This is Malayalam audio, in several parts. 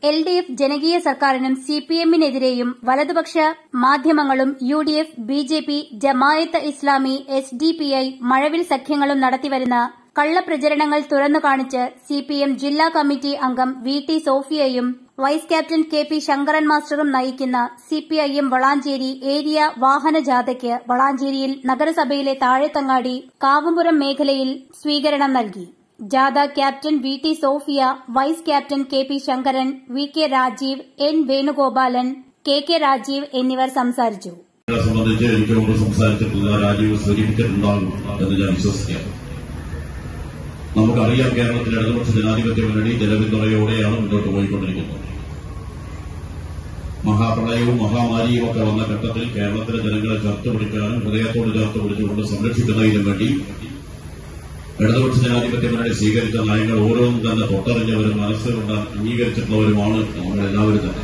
LDF ജനകീയ സർക്കാരിനും CPM-നെതിരെയും വലതുപക്ഷ മാധ്യമങ്ങളും UDF, BJP, Jamaat Islami, SDPI, മഴവിൽ സഖ്യങ്ങളും നടത്തിവരുന്ന കള്ളപ്രചരണങ്ങൾ തുറന്നു കാണിച്ച് CPM ജില്ലാ കമ്മിറ്റി അംഗം VT സോഫിയയും വൈസ് ക്യാപ്റ്റൻ KP ശങ്കരൻ മാസ്റ്ററും നയിക്കുന്ന CPIM വളാഞ്ചേരി ഏരിയ വാഹന ജാഥയ്ക്ക് വളാഞ്ചേരിയിൽ നഗരസഭയിലെ താഴെത്തങ്ങാടി കാവുംപുറം മേഖലയിൽ സ്വീകരണം നൽകി. ജാഥ captain VT Sophia, vice captain KP Sankaran, VK Rajeev, N Venugopalan, KK Rajeev എന്നിവർ സംസാരിച്ചു. സംബന്ധിച്ച് എനിക്കോട് സംസാരിച്ചിട്ടുള്ള രാജീവ് സൂചിപ്പിച്ചിട്ടുണ്ടാകും എന്ന് ഞാൻ വിശ്വസിക്കാം. നമുക്കറിയാം, കേരളത്തിൽ ഇടതുപക്ഷ ജനാധിപത്യ മുന്നണി ജനപിന്തുണയോടെയാണ് മുന്നോട്ട് പോയിക്കൊണ്ടിരിക്കുന്നത്. മഹാപ്രളയവും മഹാമാരിയും ഒക്കെ വന്ന ഘട്ടത്തിൽ കേരളത്തിലെ ജനങ്ങളെ ചേർത്ത് പിടിക്കാനും ഹൃദയത്തോട് ചേർത്ത് പിടിച്ചുകൊണ്ട് സംരക്ഷിക്കുന്നതിനും വേണ്ടി ഇടതുപക്ഷ ജനാധിപത്യ മുന്നണി സ്വീകരിച്ച നയങ്ങൾ ഓരോന്നും തന്നെ തൊട്ടറിഞ്ഞവരും മനസ്സുകൊണ്ട് അംഗീകരിച്ചിട്ടുള്ളവരുമാണ് നമ്മളെല്ലാവരും തന്നെ.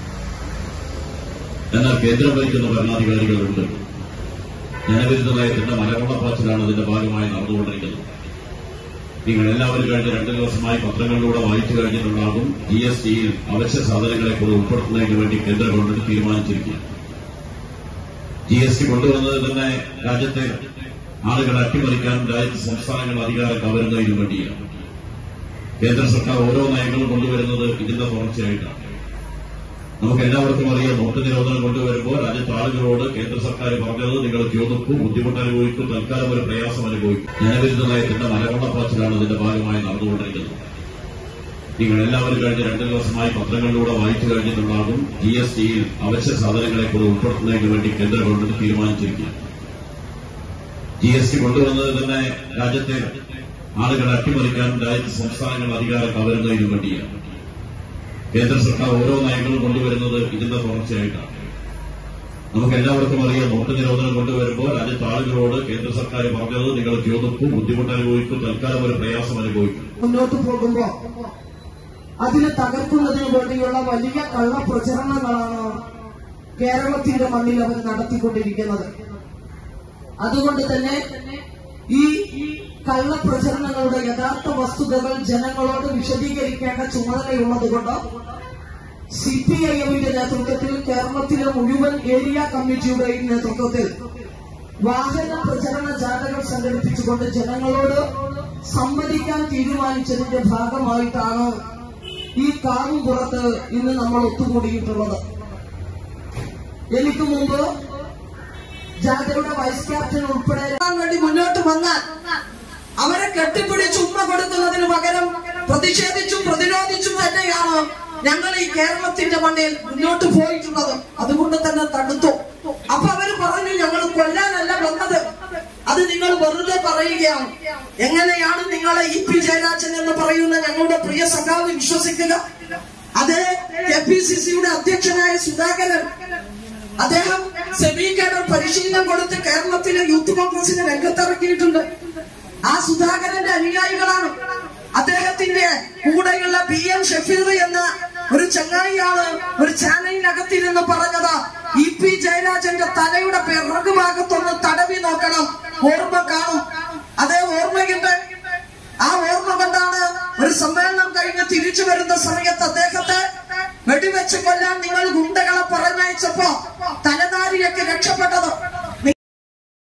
എന്നാൽ കേന്ദ്രം ഭരിക്കുന്ന ഭരണാധികാരികളുണ്ട്. ജനവിരുദ്ധ നയത്തിന്റെ മലകൊള്ളപ്പാച്ചിലാണ് ഇതിന്റെ ഭാഗമായി നടന്നുകൊണ്ടിരിക്കുന്നത്. നിങ്ങൾ എല്ലാവരും കഴിഞ്ഞ 2 ദിവസമായി പത്രങ്ങളിലൂടെ വായിച്ചു കഴിഞ്ഞിട്ടുണ്ടാകും. GSTയിൽ അവശ്യ സാധനങ്ങളെ കൂടെ ഉൾപ്പെടുത്തുന്നതിന് വേണ്ടി കേന്ദ്ര ഗവൺമെന്റ് തീരുമാനിച്ചിരിക്കുകയാണ്. GST കൊണ്ടുവന്നത് തന്നെ രാജ്യത്തെ ആളുകളെ അട്ടിമറിക്കാനും രാജ്യത്തെ സംസ്ഥാനങ്ങൾ അധികാരം കവരുന്നതിനു വേണ്ടിയാണ്. കേന്ദ്ര സർക്കാർ ഓരോ നയങ്ങളും കൊണ്ടുവരുന്നത് ഇതിന്റെ തുടർച്ചയായിട്ടാണ്. നമുക്ക് എല്ലാവർക്കും അറിയാം, നോട്ട് നിരോധനം കൊണ്ടുവരുമ്പോൾ രാജ്യത്തെ ആളുകളോട് കേന്ദ്ര സർക്കാർ പറഞ്ഞത് നിങ്ങൾ ദ്യോതിപ്പും ബുദ്ധിമുട്ട് അനുഭവിക്കും, തൽക്കാലം ഒരു പ്രയാസം അനുഭവിക്കും. ജനവിരുദ്ധ നയത്തിന്റെ മലകൊള്ളപ്പാച്ചിലാണ് ഇതിന്റെ ഭാഗമായി നടന്നുകൊണ്ടിരിക്കുന്നത്. നിങ്ങൾ എല്ലാവരും കഴിഞ്ഞ 2 ദിവസമായി പത്രങ്ങളിലൂടെ വായിച്ചു കഴിഞ്ഞിട്ടുണ്ടാകും. GSTയിൽ അവശ്യ സാധനങ്ങളെ കൂടെ ഉൾപ്പെടുത്തുന്നതിന് വേണ്ടി കേന്ദ്ര ഗവൺമെന്റ് തീരുമാനിച്ചിരിക്കുകയാണ്. GST കൊണ്ടുവന്നത് തന്നെ രാജ്യത്തെ ആളുകളെ അട്ടിമറിക്കാനും രാജ്യത്തെ സംസ്ഥാനങ്ങൾ അധികാരം കവരുന്നതിനു വേണ്ടിയാണ്. കേന്ദ്ര സർക്കാർ ഓരോ നയങ്ങളും കൊണ്ടുവരുന്നത് ഇതിന്റെ തുടർച്ചയായിട്ടാണ്. നമുക്ക് എല്ലാവർക്കും അറിയാം, നോട്ട് നിരോധനം കൊണ്ടുവരുമ്പോൾ രാജ്യത്തെ ആളുകളോട് കേന്ദ്ര സർക്കാർ പറഞ്ഞത് നിങ്ങൾ ദ്യോതിപ്പും ബുദ്ധിമുട്ട് അനുഭവിക്കും, തൽക്കാലം ഒരു പ്രയാസം അനുഭവിക്കും. മുന്നോട്ട് പോകുമ്പോൾ അതിനെ തകർക്കുന്നതിന് വേണ്ടിയുള്ള വലിയ കള്ളപ്രചരണങ്ങളാണ് കേരളത്തിന്റെ മണ്ണിൽ അവർ നടത്തിക്കൊണ്ടിരിക്കുന്നത്. അതുകൊണ്ട് തന്നെ ഈ കള്ളപ്രചരണങ്ങളുടെ യഥാർത്ഥ വസ്തുതകൾ ജനങ്ങളോട് വിശദീകരിക്കേണ്ട ചുമതലയുള്ളതുകൊണ്ട് CPIM-ന്റെ നേതൃത്വത്തിൽ കേരളത്തിലെ മുഴുവൻ ഏരിയ കമ്മിറ്റിയുടെയും നേതൃത്വത്തിൽ വാഹന പ്രചരണ ജാഥകൾ സംഘടിപ്പിച്ചുകൊണ്ട് ജനങ്ങളോട് സംവദിക്കാൻ തീരുമാനിച്ചതിന്റെ ഭാഗമായിട്ടാണ് ഈ കാവുംപുറത്ത് ഇന്ന് നമ്മൾ ഒത്തുകൂടിയിട്ടുള്ളത്. എനിക്ക് മുമ്പ് ജാഥയുടെ വൈസ് ക്യാപ്റ്റൻ ഉൾപ്പെടെ വേണ്ടി മുന്നോട്ട് വന്നാൽ അവരെ കെട്ടിപ്പിടിച്ച് ഉമ്മ കൊടുക്കുന്നതിന് പകരം പ്രതിഷേധിച്ചും പ്രതിരോധിച്ചും തന്നെയാണ് ഞങ്ങൾ ഈ കേരളത്തിന്റെ മണ്ണിൽ മുന്നോട്ട് പോയിട്ടുള്ളത്. അതുകൊണ്ട് തന്നെ തടുത്തു. അപ്പൊ അവര് പറഞ്ഞു, ഞങ്ങൾ കൊല്ലാനല്ല വന്നത്, അത് നിങ്ങൾ വെറുതെ പറയുകയാണ്. എങ്ങനെയാണ് നിങ്ങളെ EP ജയരാജൻ എന്ന് പറയുന്ന ഞങ്ങളുടെ പ്രിയ സഖാവ് വിശ്വസിക്കുക? അത് KPCCയുടെ അധ്യക്ഷനായ സുധാകരൻ, അദ്ദേഹം സെമിക്കേഡർ പരിശീലനം കൊടുത്ത് കേരളത്തിലെ യൂത്ത് കോൺഗ്രസിനെ രംഗത്തിറക്കിയിട്ടുണ്ട്. ആ സുധാകരന്റെ അനുയായികളാണ്. അദ്ദേഹത്തിന്റെ കൂടെയുള്ള BM ഷഫീർ എന്ന ഒരു ചങ്ങായിയാണ് ഒരു ചാനലിനകത്തിരുന്ന് പറഞ്ഞത്, EP ജയരാജന്റെ തലയുടെ പിറകുഭാഗത്തൊന്ന് തടവി നോക്കണം, ഓർമ്മ കാണും. അതേ ഓർമ്മയുണ്ട്. ആ ഓർമ്മ കൊണ്ടാണ് ഒരു സമ്മേളനം കഴിഞ്ഞ് തിരിച്ചു വരുന്ന സമയത്ത് അദ്ദേഹത്തെ വെടിവെച്ച് കൊല്ലാൻ നിങ്ങൾ ഗുണ്ടകളെ പറഞ്ഞയച്ചപ്പോ